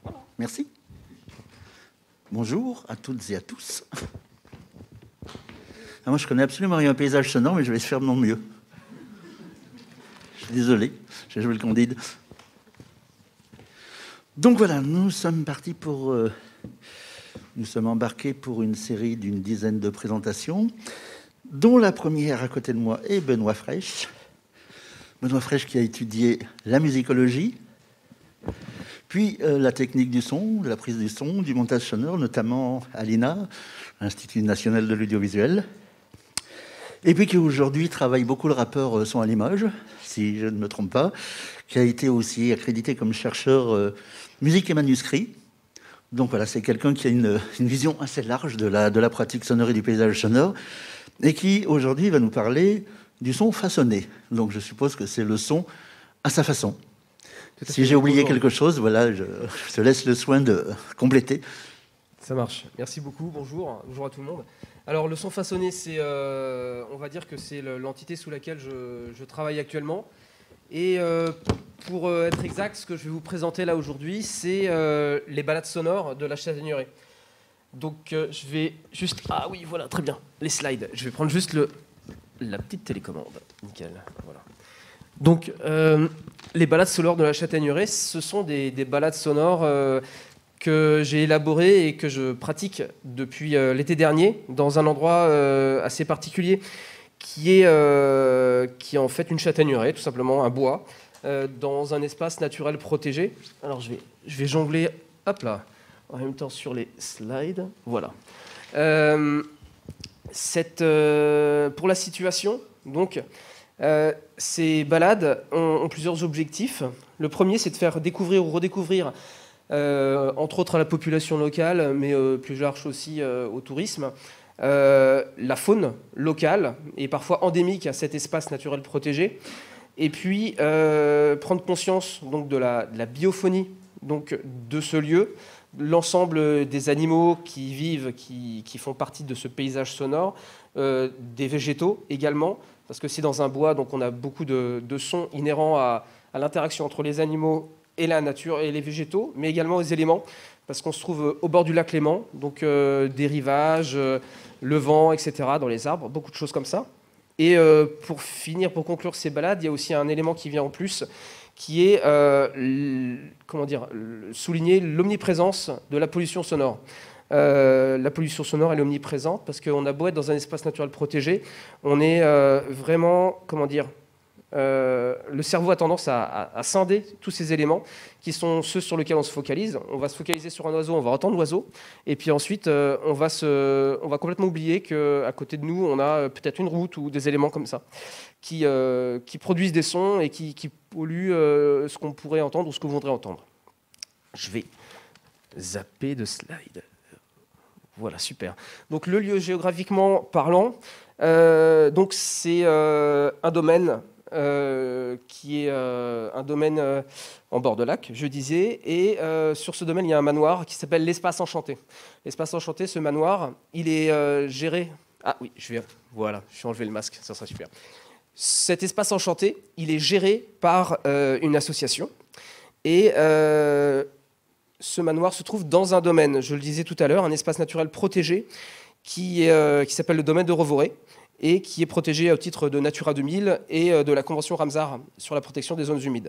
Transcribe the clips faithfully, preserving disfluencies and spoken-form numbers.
Merci. Bonjour à toutes et à tous. Ah, moi, je connais absolument rien au paysage sonore, mais je vais faire de mon mieux. Je suis désolé, j'ai joué le Candide. Donc voilà, nous sommes partis pour... Euh, nous sommes embarqués pour une série d'une dizaine de présentations, dont la première à côté de moi est Benoît Fraîche. Benoît Fraîche qui a étudié la musicologie, puis euh, la technique du son, de la prise du son, du montage sonore, notamment à l'I N A, l'Institut national de l'audiovisuel, et puis qui aujourd'hui travaille beaucoup le rappeur euh, son à Limoges, si je ne me trompe pas, qui a été aussi accrédité comme chercheur euh, musique et manuscrit. Donc voilà, c'est quelqu'un qui a une, une vision assez large de la, de la pratique sonore et du paysage sonore, et qui aujourd'hui va nous parler du son façonné. Donc je suppose que c'est le son à sa façon. Si j'ai oublié quelque chose, voilà, je, je te laisse le soin de compléter. Ça marche. Merci beaucoup. Bonjour. Bonjour à tout le monde. Alors, le son façonné, c'est, euh, on va dire que c'est l'entité sous laquelle je, je travaille actuellement. Et euh, pour être exact, ce que je vais vous présenter là aujourd'hui, c'est euh, les balades sonores de la Châtaigneraie. Donc, euh, je vais juste... Ah oui, voilà, très bien. Les slides. Je vais prendre juste le, la petite télécommande. Nickel. Voilà. Donc, euh, les balades sonores de la Châtaigneraie, ce sont des, des balades sonores euh, que j'ai élaborées et que je pratique depuis euh, l'été dernier dans un endroit euh, assez particulier qui est, euh, qui est en fait une châtaigneraie, tout simplement un bois, euh, dans un espace naturel protégé. Alors, je vais, je vais jongler, hop là, en même temps sur les slides. Voilà. Euh, cette, euh, pour la situation, donc... Euh, ces balades ont, ont plusieurs objectifs. Le premier, c'est de faire découvrir ou redécouvrir, euh, entre autres à la population locale, mais euh, plus large aussi euh, au tourisme, euh, la faune locale et parfois endémique à cet espace naturel protégé. Et puis euh, prendre conscience donc, de, la, de la biophonie donc, de ce lieu, l'ensemble des animaux qui vivent, qui, qui font partie de ce paysage sonore, euh, des végétaux également, parce que c'est dans un bois, donc on a beaucoup de, de sons inhérents à, à l'interaction entre les animaux et la nature et les végétaux, mais également aux éléments, parce qu'on se trouve au bord du lac Léman, donc euh, des rivages, euh, le vent, et cetera, dans les arbres, beaucoup de choses comme ça. Et euh, pour finir, pour conclure ces balades, il y a aussi un élément qui vient en plus, qui est euh, comment dire, souligner l'omniprésence de la pollution sonore. Euh, la pollution sonore, elle est omniprésente parce qu'on a beau être dans un espace naturel protégé, on est euh, vraiment, comment dire, euh, le cerveau a tendance à, à, à scinder tous ces éléments qui sont ceux sur lesquels on se focalise. On va se focaliser sur un oiseau, on va entendre l'oiseau, et puis ensuite euh, on, va se, on va complètement oublier qu'à côté de nous, on a peut-être une route ou des éléments comme ça qui, euh, qui produisent des sons et qui, qui polluent euh, ce qu'on pourrait entendre ou ce qu'on voudrait entendre. Je vais zapper de slide. Voilà, super. Donc le lieu géographiquement parlant, euh, donc c'est euh, un domaine euh, qui est euh, un domaine euh, en bord de lac, je disais, et euh, sur ce domaine il y a un manoir qui s'appelle l'Espace Enchanté. L'Espace Enchanté, ce manoir, il est euh, géré. Ah oui, je vais. Voilà, je vais enlever le masque, ça sera super. Cet Espace Enchanté, il est géré par euh, une association et euh, ce manoir se trouve dans un domaine, je le disais tout à l'heure, un espace naturel protégé qui, euh, qui s'appelle le domaine de Rovoré et qui est protégé au titre de Natura deux mille et euh, de la Convention Ramsar sur la protection des zones humides.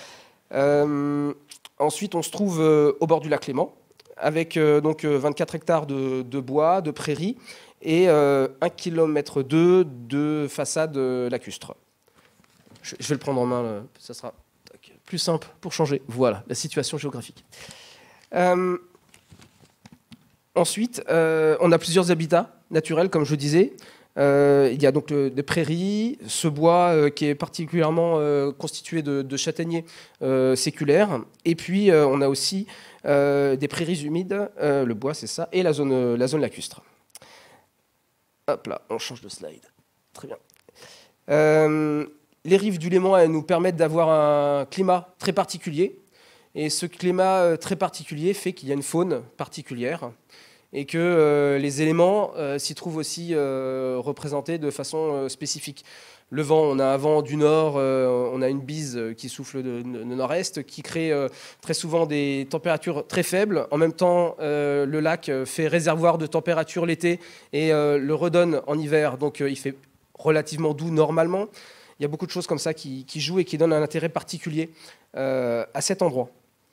Euh, ensuite, on se trouve euh, au bord du lac Léman avec euh, donc, vingt-quatre hectares de, de bois, de prairies et euh, un kilomètre deux de façade lacustre. Je, je vais le prendre en main, là, ça sera plus simple pour changer. Voilà, la situation géographique. Euh, ensuite, euh, on a plusieurs habitats naturels, comme je disais. Euh, il y a donc le, des prairies, ce bois euh, qui est particulièrement euh, constitué de, de châtaigniers euh, séculaires. Et puis, euh, on a aussi euh, des prairies humides, euh, le bois, c'est ça, et la zone, la zone lacustre. Hop là, on change de slide. Très bien. Euh, les rives du Léman, elles nous permettent d'avoir un climat très particulier. Et ce climat très particulier fait qu'il y a une faune particulière et que euh, les éléments euh, s'y trouvent aussi euh, représentés de façon euh, spécifique. le vent, on a un vent du nord, euh, on a une bise qui souffle de, de, de nord-est, qui crée euh, très souvent des températures très faibles. En même temps, euh, le lac fait réservoir de température l'été et euh, le redonne en hiver, donc euh, il fait relativement doux normalement. Il y a beaucoup de choses comme ça qui, qui jouent et qui donnent un intérêt particulier euh, à cet endroit.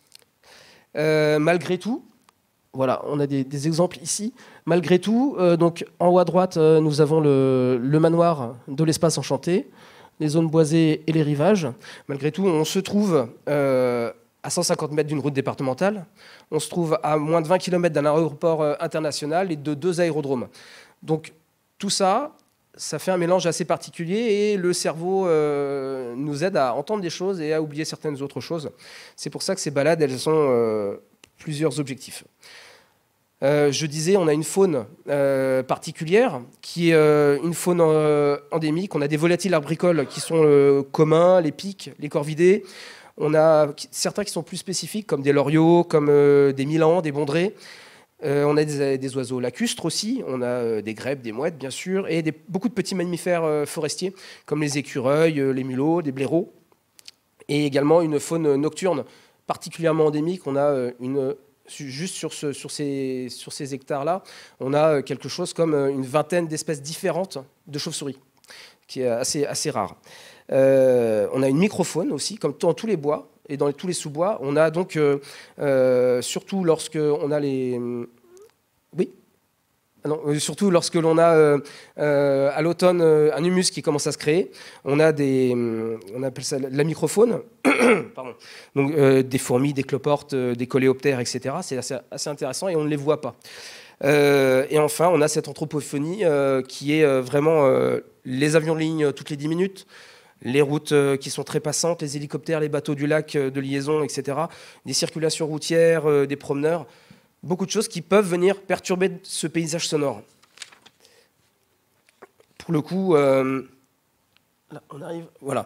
Euh, malgré tout, voilà, on a des, des exemples ici. Malgré tout, euh, donc, en haut à droite, euh, nous avons le, le manoir de l'espace enchanté, les zones boisées et les rivages. Malgré tout, on se trouve euh, à cent cinquante mètres d'une route départementale. On se trouve à moins de vingt kilomètres d'un aéroport euh, international et de deux aérodromes. Donc, tout ça, ça fait un mélange assez particulier et le cerveau euh, nous aide à entendre des choses et à oublier certaines autres choses. C'est pour ça que ces balades, elles ont euh, plusieurs objectifs. Euh, je disais, on a une faune euh, particulière qui est euh, une faune euh, endémique. On a des volatiles arboricoles qui sont euh, communs, les pics, les corvidés. On a certains qui sont plus spécifiques, comme des loriots, comme euh, des milans, des bondrées. Euh, on a des, des oiseaux lacustres aussi. On a euh, des grèbes, des mouettes, bien sûr, et des, beaucoup de petits mammifères euh, forestiers, comme les écureuils, euh, les mulots, des blaireaux. Et également une faune nocturne particulièrement endémique. On a euh, une... Juste sur, ce, sur ces, sur ces hectares-là, on a quelque chose comme une vingtaine d'espèces différentes de chauves-souris, qui est assez, assez rare. Euh, on a une microfaune aussi, comme dans tous les bois et dans tous les sous-bois. On a donc, euh, euh, surtout lorsque on a les... Oui Non, surtout lorsque l'on a euh, euh, à l'automne euh, un humus qui commence à se créer, on a des, on appelle ça la microfaune, pardon. Donc euh, des fourmis, des cloportes, euh, des coléoptères, et cetera. C'est assez, assez intéressant et on ne les voit pas. Euh, et enfin, on a cette anthropophonie euh, qui est euh, vraiment euh, les avions de ligne toutes les dix minutes, les routes euh, qui sont très passantes, les hélicoptères, les bateaux du lac euh, de liaison, et cetera. Des circulations routières, euh, des promeneurs. Beaucoup de choses qui peuvent venir perturber ce paysage sonore. Pour le coup, euh, là, on arrive, voilà.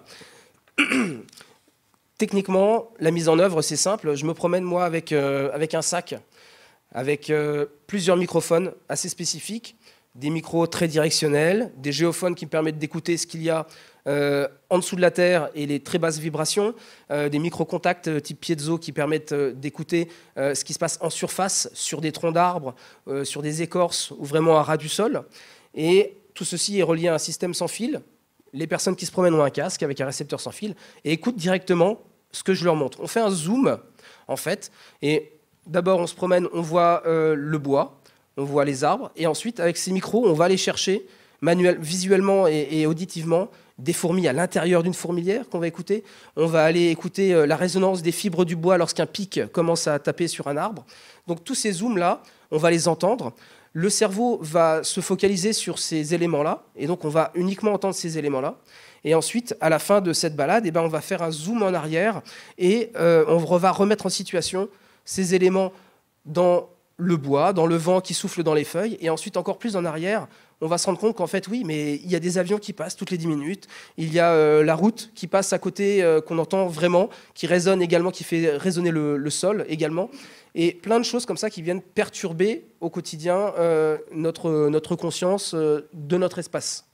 Techniquement, la mise en œuvre, c'est simple. Je me promène, moi, avec, euh, avec un sac, avec euh, plusieurs microphones assez spécifiques, des micros très directionnels, des géophones qui me permettent d'écouter ce qu'il y a euh, en dessous de la terre et les très basses vibrations, euh, des micro-contacts euh, type piezo qui permettent euh, d'écouter euh, ce qui se passe en surface, sur des troncs d'arbres, euh, sur des écorces ou vraiment à ras du sol. Et tout ceci est relié à un système sans fil. Les personnes qui se promènent ont un casque avec un récepteur sans fil et écoutent directement ce que je leur montre. On fait un zoom, en fait, et d'abord on se promène, on voit euh, le bois, on voit les arbres, et ensuite, avec ces micros, on va aller chercher manuel, visuellement et, et auditivement des fourmis à l'intérieur d'une fourmilière qu'on va écouter. On va aller écouter euh, la résonance des fibres du bois lorsqu'un pic commence à taper sur un arbre. Donc tous ces zooms-là, on va les entendre. Le cerveau va se focaliser sur ces éléments-là, et donc on va uniquement entendre ces éléments-là. Et ensuite, à la fin de cette balade, eh ben, on va faire un zoom en arrière, et euh, on va remettre en situation ces éléments dans le bois, dans le vent qui souffle dans les feuilles, et ensuite encore plus en arrière, on va se rendre compte qu'en fait, oui, mais il y a des avions qui passent toutes les dix minutes, il y a euh, la route qui passe à côté, euh, qu'on entend vraiment, qui résonne également, qui fait résonner le, le sol également, et plein de choses comme ça qui viennent perturber au quotidien euh, notre, notre conscience euh, de notre espace.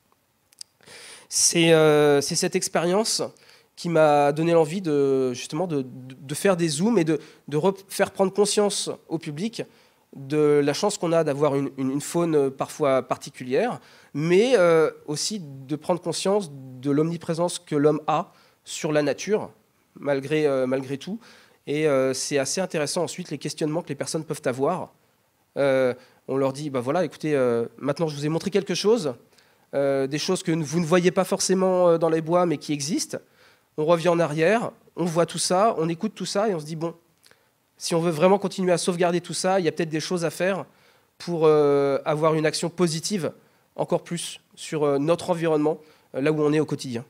C'est euh, c'est cette expérience qui m'a donné l'envie de, justement de, de faire des zooms et de, de faire prendre conscience au public de la chance qu'on a d'avoir une, une faune parfois particulière, mais euh, aussi de prendre conscience de l'omniprésence que l'homme a sur la nature, malgré, euh, malgré tout. Et euh, c'est assez intéressant ensuite les questionnements que les personnes peuvent avoir. Euh, on leur dit, bah voilà, écoutez, euh, maintenant je vous ai montré quelque chose, euh, des choses que vous ne voyez pas forcément dans les bois, mais qui existent. On revient en arrière, on voit tout ça, on écoute tout ça, et on se dit, bon, si on veut vraiment continuer à sauvegarder tout ça, il y a peut-être des choses à faire pour euh, avoir une action positive, encore plus, sur euh, notre environnement, euh, là où on est au quotidien.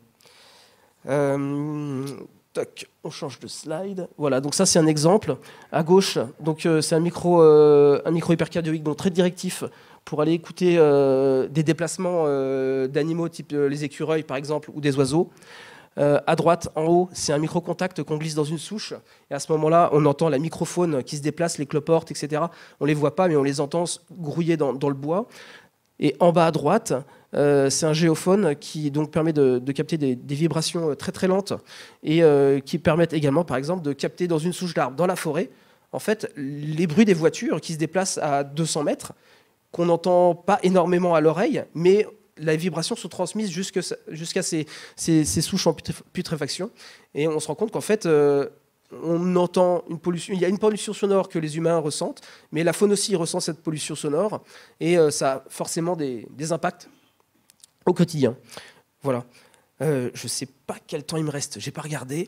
Euh, toc, on change de slide. Voilà, donc ça c'est un exemple. À gauche, donc euh, c'est un micro, euh, un micro hypercardioïque, donc très directif, pour aller écouter euh, des déplacements euh, d'animaux, type euh, les écureuils par exemple, ou des oiseaux. Euh, à droite, en haut, c'est un micro-contact qu'on glisse dans une souche. Et à ce moment-là, on entend la microfaune qui se déplace, les cloportes, et cetera. On ne les voit pas, mais on les entend grouiller dans, dans le bois. Et en bas à droite, euh, c'est un géophone qui donc permet de, de capter des, des vibrations très très lentes et euh, qui permettent également, par exemple, de capter dans une souche d'arbre, dans la forêt, en fait, les bruits des voitures qui se déplacent à deux cents mètres, qu'on n'entend pas énormément à l'oreille, mais les vibrations sont transmises jusqu'à ces, ces, ces souches en putréfaction. Et on se rend compte qu'en fait, euh, on entend une pollution, il y a une pollution sonore que les humains ressentent, mais la faune aussi ressent cette pollution sonore, et euh, ça a forcément des, des impacts au quotidien. Voilà. Euh, je ne sais pas quel temps il me reste, je n'ai pas regardé.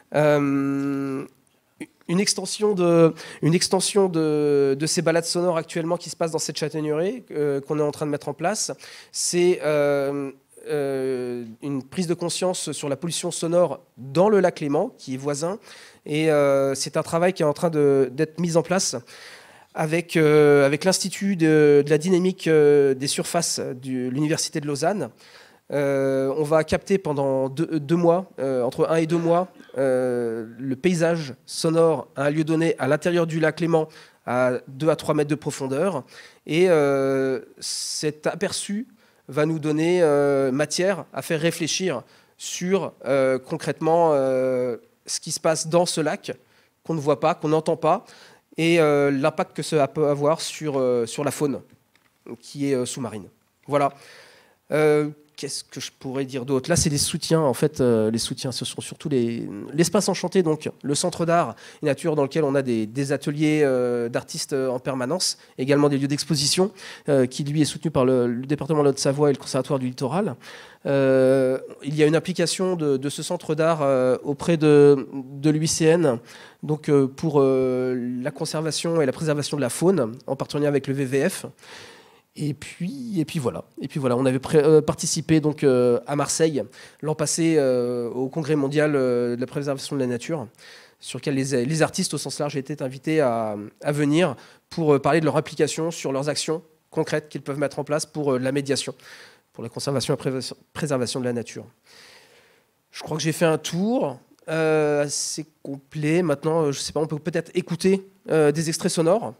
Euh, Une extension, de, une extension de, de ces balades sonores actuellement qui se passent dans cette châtaigneraie euh, qu'on est en train de mettre en place, c'est euh, euh, une prise de conscience sur la pollution sonore dans le lac Léman, qui est voisin. Et euh, c'est un travail qui est en train d'être mis en place avec, euh, avec l'Institut de, de la dynamique euh, des surfaces de l'Université de Lausanne. Euh, on va capter pendant deux, deux mois, euh, entre un et deux mois, euh, le paysage sonore à un lieu donné à l'intérieur du lac Léman à deux à trois mètres de profondeur. Et euh, cet aperçu va nous donner euh, matière à faire réfléchir sur euh, concrètement euh, ce qui se passe dans ce lac, qu'on ne voit pas, qu'on n'entend pas, et euh, l'impact que ça peut avoir sur, euh, sur la faune qui est euh, sous-marine. Voilà. Euh, Qu'est-ce que je pourrais dire d'autre? Là, c'est des soutiens. En fait, euh, les soutiens, ce sont surtout les, l'espace enchanté, donc le centre d'art et nature dans lequel on a des, des ateliers euh, d'artistes en permanence, également des lieux d'exposition, euh, qui lui est soutenu par le, le département de l'Haute-Savoie et le Conservatoire du Littoral. Euh, il y a une application de, de ce centre d'art euh, auprès de, de l'U I C N, donc euh, pour euh, la conservation et la préservation de la faune, en partenariat avec le V V F. Et puis, et puis voilà. Et puis voilà, on avait pré- euh, participé donc euh, à Marseille l'an passé euh, au Congrès mondial euh, de la préservation de la nature, sur lequel les, les artistes au sens large étaient invités à, à venir pour euh, parler de leur application sur leurs actions concrètes qu'ils peuvent mettre en place pour euh, la médiation, pour la conservation et la pré- préservation de la nature. Je crois que j'ai fait un tour euh, assez complet. Maintenant, je ne sais pas, on peut peut-être écouter euh, des extraits sonores.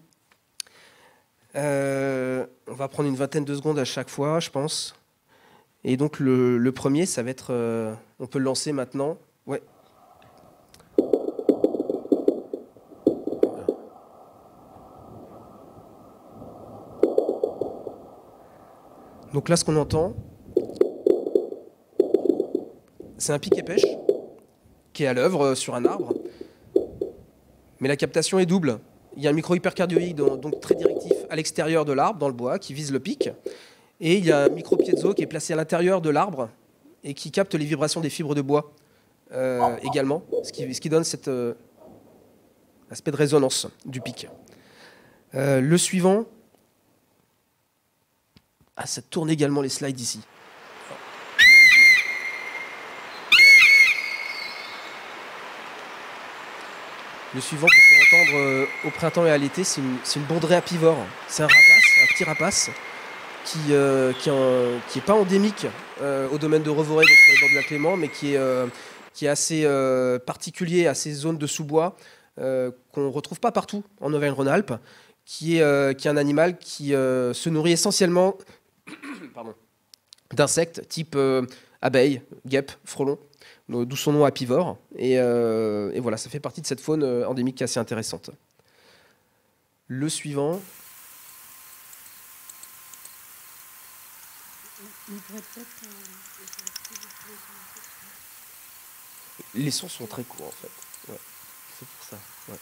Euh, on va prendre une vingtaine de secondes à chaque fois, je pense. Et donc le, le premier, ça va être... Euh, on peut le lancer maintenant. Ouais. Donc là, ce qu'on entend, c'est un pic et pêche qui est à l'œuvre sur un arbre. Mais la captation est double. Il y a un micro hypercardioïde, donc très directif, à l'extérieur de l'arbre, dans le bois, qui vise le pic. Et il y a un micro piezo qui est placé à l'intérieur de l'arbre et qui capte les vibrations des fibres de bois euh, également, ce qui, ce qui donne cet euh, aspect de résonance du pic. Euh, le suivant... Ah, ça tourne également les slides ici. Le suivant qu'on peut entendre euh, au printemps et à l'été, c'est une, c'est une bondrée apivore. C'est un rapace, un petit rapace, qui n'est euh, qui qui pas endémique euh, au domaine de Revoré, donc sur les bords du lac Léman, mais qui est, euh, qui est assez euh, particulier à ces zones de sous-bois euh, qu'on ne retrouve pas partout en Auvergne-Rhône-Alpes, qui est, euh, qui est un animal qui euh, se nourrit essentiellement pardon, d'insectes type euh, abeilles, guêpes, frelons, d'où son nom apivore. Et, euh, et voilà, ça fait partie de cette faune endémique assez intéressante. Le suivant. Les sons sont très courts en fait. Ouais, c'est pour ça. Ouais.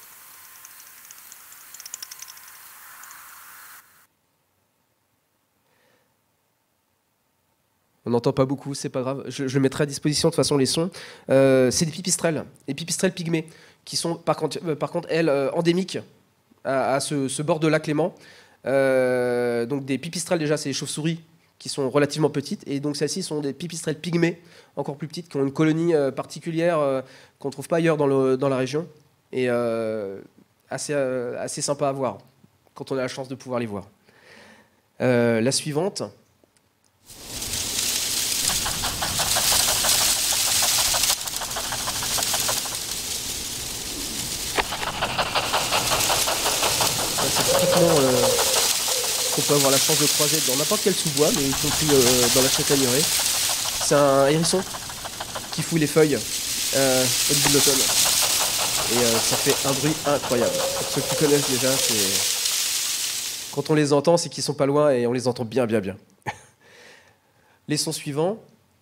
On n'entend pas beaucoup, c'est pas grave. Je, je mettrai à disposition de toute façon les sons. Euh, c'est des pipistrelles, des pipistrelles pygmées, qui sont par contre, euh, par contre elles, euh, endémiques à, à ce, ce bord de lac Léman. Euh, donc des pipistrelles, déjà, c'est des chauves-souris qui sont relativement petites. Et donc celles-ci sont des pipistrelles pygmées, encore plus petites, qui ont une colonie euh, particulière euh, qu'on ne trouve pas ailleurs dans, le, dans la région. Et euh, assez, euh, assez sympa à voir, quand on a la chance de pouvoir les voir. Euh, la suivante... qu'on peut avoir la chance de croiser dans n'importe quel sous-bois, mais y compris euh, dans la châtaigneraie. C'est un hérisson qui fouille les feuilles euh, au début de l'automne. Et euh, ça fait un bruit incroyable. Pour ceux qui connaissent déjà, c'est... Quand on les entend, c'est qu'ils sont pas loin et on les entend bien, bien, bien. Les sons suivants.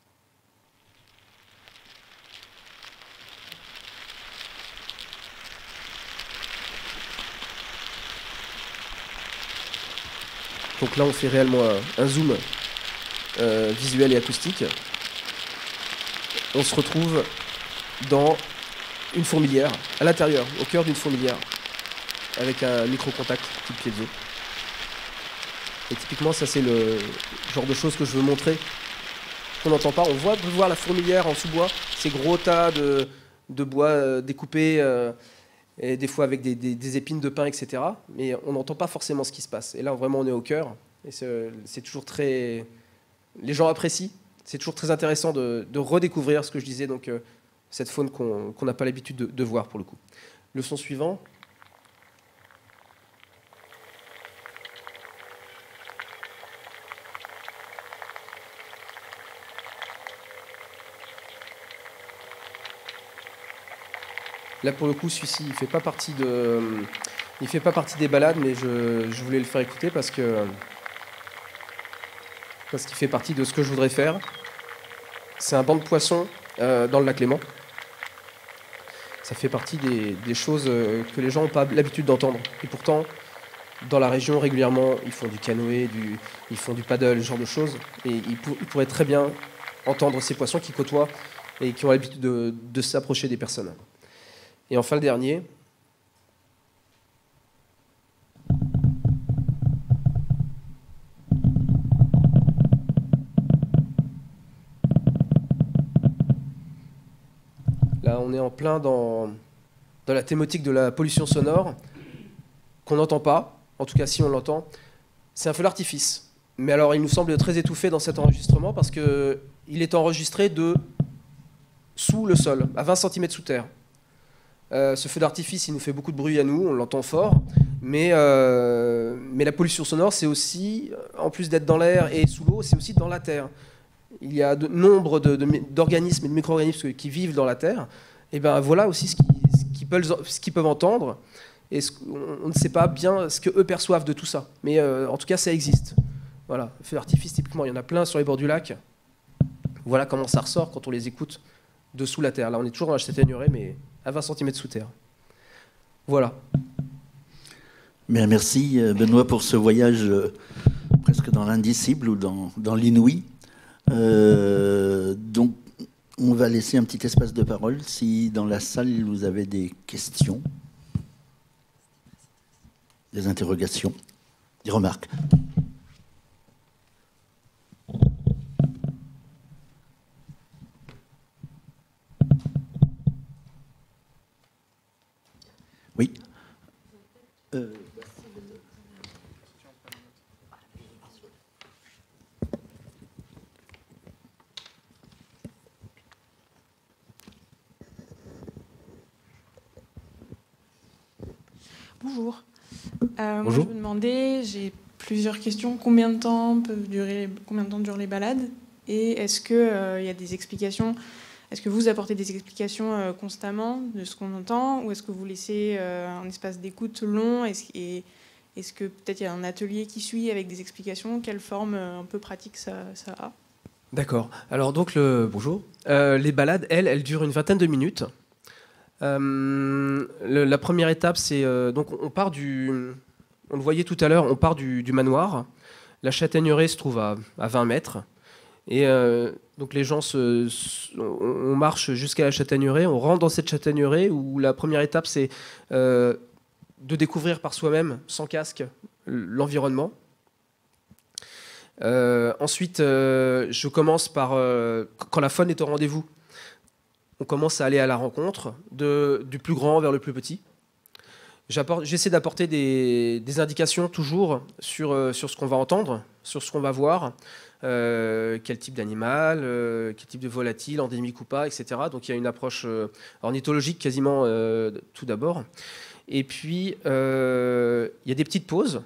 Donc là, on fait réellement un, un zoom euh, visuel et acoustique. On se retrouve dans une fourmilière, à l'intérieur, au cœur d'une fourmilière, avec un micro-contact type piezo. Et typiquement, ça c'est le genre de choses que je veux montrer, qu'on n'entend pas. On voit, on peut voir la fourmilière en sous-bois, ces gros tas de, de bois euh, découpés, euh, et des fois avec des, des, des épines de pin, et cetera. Mais on n'entend pas forcément ce qui se passe. Et là, vraiment, on est au cœur. Et c'est, c'est toujours très... Les gens apprécient. C'est toujours très intéressant de, de redécouvrir ce que je disais, donc euh, cette faune qu'on qu'on n'a pas l'habitude de, de voir, pour le coup. Le son suivant. Là, pour le coup, celui-ci, il fait pas partie de, il fait pas partie des balades, mais je, je voulais le faire écouter parce que parce qu'il fait partie de ce que je voudrais faire. C'est un banc de poissons euh, dans le lac Léman. Ça fait partie des, des choses que les gens n'ont pas l'habitude d'entendre. Et pourtant, dans la région, régulièrement, ils font du canoë, du, ils font du paddle, ce genre de choses. Et ils, pour, ils pourraient très bien entendre ces poissons qui côtoient et qui ont l'habitude de, de s'approcher des personnes. Et enfin, le dernier. Là, on est en plein dans, dans la thématique de la pollution sonore, qu'on n'entend pas, en tout cas si on l'entend. C'est un feu d'artifice. Mais alors, il nous semble très étouffé dans cet enregistrement parce qu'il est enregistré de sous le sol, à vingt centimètres sous terre. Euh, ce feu d'artifice, il nous fait beaucoup de bruit à nous, on l'entend fort, mais, euh, mais la pollution sonore, c'est aussi, en plus d'être dans l'air et sous l'eau, c'est aussi dans la terre. Il y a de nombre de, de, d'organismes et de micro-organismes qui vivent dans la terre, et ben voilà aussi ce qu'ils, ce qu'ils peuvent, ce qu'ils peuvent entendre, et ce, on, on ne sait pas bien ce qu'eux perçoivent de tout ça, mais euh, en tout cas ça existe. Voilà, feu d'artifice, typiquement, il y en a plein sur les bords du lac. Voilà comment ça ressort quand on les écoute dessous la terre. Là, on est toujours dans la châtaigneraie, mais à vingt centimètres sous terre. Voilà. Bien, merci Benoît pour ce voyage euh, presque dans l'indicible ou dans, dans l'inouï. Euh, donc, on va laisser un petit espace de parole si dans la salle vous avez des questions, des interrogations, des remarques. Oui. Euh, Bonjour. Euh, Bonjour. Moi, je me demandais, j'ai plusieurs questions. Combien de temps peuvent durer, combien de temps durent les balades? Et est-ce qu'il euh, y a des explications? Est-ce que vous apportez des explications euh, constamment de ce qu'on entend, ou est-ce que vous laissez euh, un espace d'écoute long? Est-ce, et est-ce que peut-être il y a un atelier qui suit avec des explications? Quelle forme euh, un peu pratique ça, ça a? D'accord. Alors donc, le... bonjour. Euh, les balades, elles, elles durent une vingtaine de minutes. Euh, le, la première étape, c'est... Euh, donc on part du... On le voyait tout à l'heure, on part du, du manoir. La châtaigneraie se trouve à, à vingt mètres. Et euh, donc les gens, se, se, on marche jusqu'à la châtaigneraie, on rentre dans cette châtaigneraie où la première étape, c'est euh, de découvrir par soi-même, sans casque, l'environnement. Euh, ensuite, euh, je commence par, euh, quand la faune est au rendez-vous, on commence à aller à la rencontre de, du plus grand vers le plus petit. J'apporte, j'essaie d'apporter des, des indications toujours sur, euh, sur ce qu'on va entendre, sur ce qu'on va voir, euh, quel type d'animal, euh, quel type de volatile, endémique ou pas, et cetera. Donc il y a une approche euh, ornithologique quasiment euh, tout d'abord. Et puis, euh, il y a des petites pauses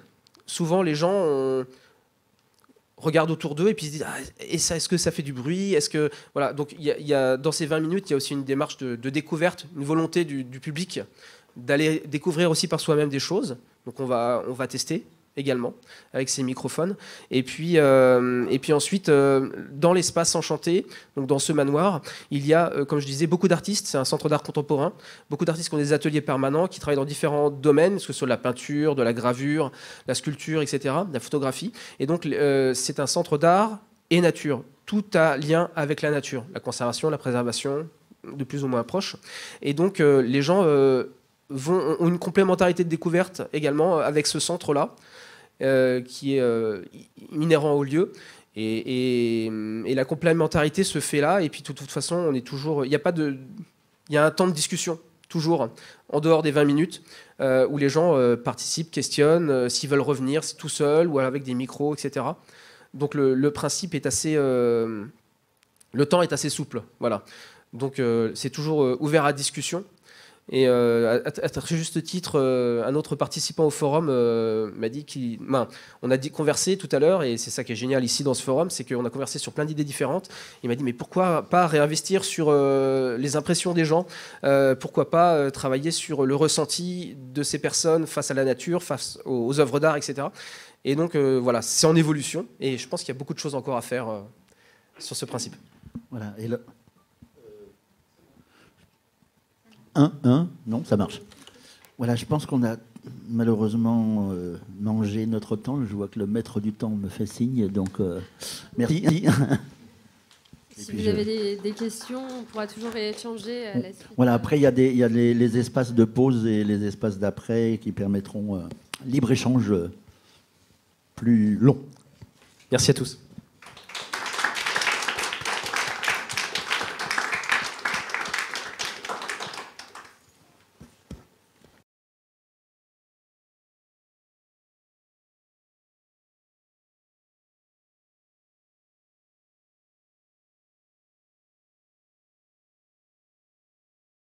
souvent les gens ont, regardent autour d'eux et puis se disent ah, et ça, est-ce que ça fait du bruit, est-ce que voilà, donc il y, y a dans ces vingt minutes il y a aussi une démarche de, de découverte, une volonté du, du public d'aller découvrir aussi par soi-même des choses. Donc on va on va tester également avec ces microphones et puis euh, et puis ensuite euh, dans l'espace enchanté, donc dans ce manoir, il y a euh, comme je disais beaucoup d'artistes, c'est un centre d'art contemporain, beaucoup d'artistes qui ont des ateliers permanents, qui travaillent dans différents domaines, que ce soit de la peinture, de la gravure, la sculpture, et cetera, de la photographie, et donc euh, c'est un centre d'art et nature, tout a lien avec la nature, la conservation, la préservation de plus ou moins proche, et donc euh, les gens euh, vont, ont une complémentarité de découverte également avec ce centre-là, Euh, qui est euh, inhérent au lieu et, et, et la complémentarité se fait là et puis de toute façon on est toujours il y a pas de il y a un temps de discussion toujours en dehors des vingt minutes euh, où les gens euh, participent, questionnent euh, s'ils veulent revenir tout seuls ou avec des micros, etc. Donc le, le principe est assez euh, le temps est assez souple, voilà, donc euh, c'est toujours euh, ouvert à discussion. Et euh, à, à très juste titre, euh, un autre participant au forum euh, m'a dit qu'il, ben, on a dit, conversé tout à l'heure, et c'est ça qui est génial ici dans ce forum, c'est qu'on a conversé sur plein d'idées différentes. Il m'a dit mais pourquoi pas réinvestir sur euh, les impressions des gens, euh, pourquoi pas euh, travailler sur le ressenti de ces personnes face à la nature, face aux, aux œuvres d'art, et cetera. Et donc euh, voilà, c'est en évolution, et je pense qu'il y a beaucoup de choses encore à faire euh, sur ce principe. Voilà. Et le... Un, un, non, ça marche. Voilà, je pense qu'on a malheureusement euh, mangé notre temps. Je vois que le maître du temps me fait signe, donc euh, merci. Si vous je... avez des, des questions, on pourra toujours échanger à la suite. Voilà, après, il y a, des, il y a les, les espaces de pause et les espaces d'après qui permettront euh, libre-échange plus long. Merci à tous.